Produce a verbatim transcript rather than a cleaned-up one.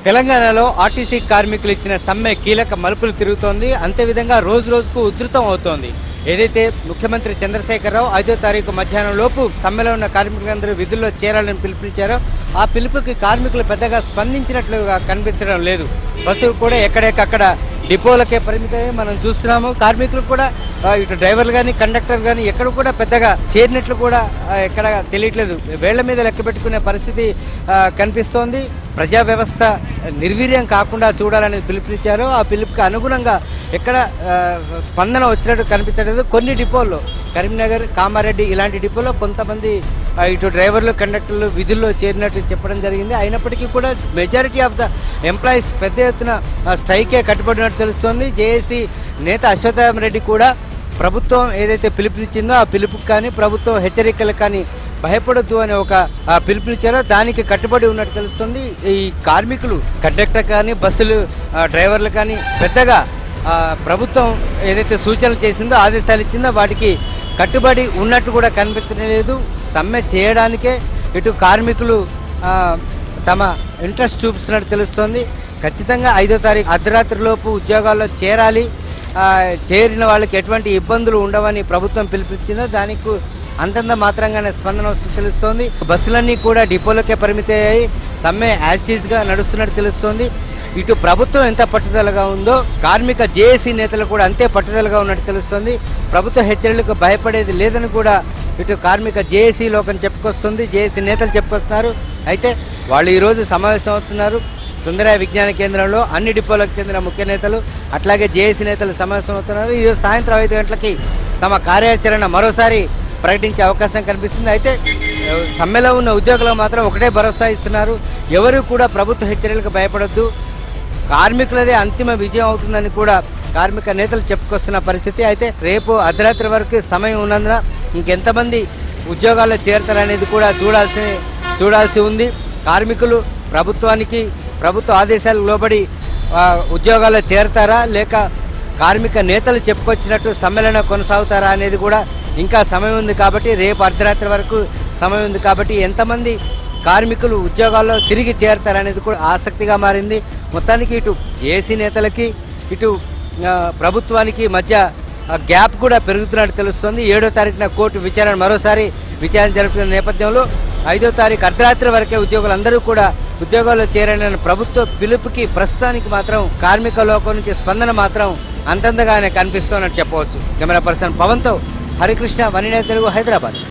తెలంగాణలో ఆర్టీసీ కార్మికులు ఇచ్చిన సమ్మె కీలక మలుపులు తిరుగుతోంది. అంతేవిధంగా రోజు రోజుకు ఉధృతం అవుతోంది. ఏదైతే ముఖ్యమంత్రి చంద్రశేఖరరావు ఐదో తారీఖు మధ్యాహ్నం లోపు సమ్మెలో ఉన్న కార్మికులందరూ విధుల్లో చేరాలని పిలుపునిచ్చారో ఆ పిలుపుకి కార్మికులు పెద్దగా స్పందించినట్లుగా కనిపించడం లేదు. బస్సులు కూడా ఎక్కడెక్కడ డిపోలకే పరిమితమై మనం చూస్తున్నాము. కార్మికులు కూడా ఇటు డ్రైవర్లు కానీ కండక్టర్ కానీ ఎక్కడ కూడా పెద్దగా చేరినట్లు కూడా ఎక్కడ తెలియట్లేదు. వేళ్ల మీద లెక్క పెట్టుకునే పరిస్థితి కనిపిస్తోంది. ప్రజా వ్యవస్థ నిర్వీర్యం కాకుండా చూడాలని పిలుపునిచ్చారు. ఆ పిలుపుకి అనుగుణంగా ఎక్కడ స్పందన వచ్చినట్టు కనిపించలేదు. కొన్ని డిపోల్లో కరీంనగర్, కామారెడ్డి ఇలాంటి డిపోలో కొంతమంది ఇటు డ్రైవర్లు కండక్టర్లు విధుల్లో చేరినట్టు చెప్పడం జరిగింది. అయినప్పటికీ కూడా మెజారిటీ ఆఫ్ ద ఎంప్లాయీస్ పెద్ద ఎత్తున స్ట్రైకే కట్టుబడినట్టు తెలుస్తోంది. జేఏసీ నేత అశ్వత్థామ రెడ్డి కూడా ప్రభుత్వం ఏదైతే పిలుపునిచ్చిందో ఆ పిలుపుకి కానీ ప్రభుత్వం హెచ్చరికలకు కానీ భయపడొద్దు అని ఒక పిలుపునిచ్చారో దానికి కట్టుబడి ఉన్నట్టు తెలుస్తుంది. ఈ కార్మికులు కండక్టర్ కానీ బస్సులు డ్రైవర్లు కానీ పెద్దగా ప్రభుత్వం ఏదైతే సూచనలు చేసిందో ఆదేశాలు ఇచ్చిందో వాటికి కట్టుబడి ఉన్నట్టు కూడా కనిపించడం లేదు. సమ్మె చేయడానికే ఇటు కార్మికులు తమ ఇంట్రెస్ట్ చూపిస్తున్నట్టు తెలుస్తోంది. ఖచ్చితంగా ఐదో తారీఖు అర్ధరాత్రిలోపు ఉద్యోగాల్లో చేరాలి, చేరిన వాళ్ళకి ఎటువంటి ఇబ్బందులు ఉండవని ప్రభుత్వం పిలుపునిచ్చిందో దానికి అంతంత మాత్రంగానే స్పందన వస్తుంది తెలుస్తోంది. బస్సులన్నీ కూడా డిపోలకే పరిమితయ్యాయి. సమ్మె యాజిటీజ్గా నడుస్తున్నట్టు తెలుస్తోంది. ఇటు ప్రభుత్వం ఎంత పట్టుదలగా ఉందో కార్మిక జేఏసీ నేతలు కూడా అంతే పట్టుదలగా ఉన్నట్టు తెలుస్తోంది. ప్రభుత్వ హెచ్చరికలకు భయపడేది లేదని కూడా ఇటు కార్మిక జేఏసీ లోకం చెప్పుకొస్తుంది, జేఏసీ నేతలు చెప్పుకొస్తున్నారు. అయితే వాళ్ళు ఈరోజు సమావేశం అవుతున్నారు. సుందరయ్య విజ్ఞాన కేంద్రంలో అన్ని డిపోలకు చెందిన ముఖ్య నేతలు అట్లాగే జేఏసీ నేతలు సమావేశం అవుతున్నారు. ఈరోజు సాయంత్రం ఐదు గంటలకి తమ కార్యాచరణ మరోసారి ప్రకటించే అవకాశం కనిపిస్తుంది. అయితే సమ్మెలో ఉన్న ఉద్యోగులకు మాత్రం ఒకటే భరోసా ఇస్తున్నారు, ఎవరు కూడా ప్రభుత్వ హెచ్చరికలకు భయపడొద్దు, కార్మికులదే అంతిమ విజయం అవుతుందని కూడా కార్మిక నేతలు చెప్పుకొస్తున్న పరిస్థితి. అయితే రేపు అర్ధరాత్రి వరకు సమయం ఉన్నందున ఇంకెంతమంది ఉద్యోగాల్లో చేరతారనేది కూడా చూడాల్సి చూడాల్సి ఉంది. కార్మికులు ప్రభుత్వానికి ప్రభుత్వ ఆదేశాలకు లోబడి ఉద్యోగాల్లో చేరతారా లేక కార్మిక నేతలు చెప్పుకొచ్చినట్టు సమ్మెళన కొనసాగుతారా అనేది కూడా ఇంకా సమయం ఉంది. కాబట్టి రేపు అర్ధరాత్రి వరకు సమయం ఉంది. కాబట్టి ఎంతమంది కార్మికులు ఉద్యోగాల్లో తిరిగి చేరతారనేది కూడా ఆసక్తిగా మారింది. మొత్తానికి ఇటు జేఏసీ నేతలకి ఇటు ప్రభుత్వానికి మధ్య గ్యాప్ కూడా పెరుగుతున్నట్టు తెలుస్తోంది. ఏడో తారీఖున కోర్టు విచారణ మరోసారి విచారణ జరుపుతున్న నేపథ్యంలో ఐదో తారీఖు అర్ధరాత్రి వరకే ఉద్యోగులందరూ కూడా ఉద్యోగాల్లో చేరని ప్రభుత్వ పిలుపుకి ప్రస్తుతానికి మాత్రం కార్మిక లోకం నుంచి స్పందన మాత్రం అంతంతగానే కనిపిస్తున్నట్టు చెప్పవచ్చు. కెమెరా పర్సన్ పవన్తో హరికృష్ణ, వన్ ఇండియా తెలుగు, హైదరాబాద్.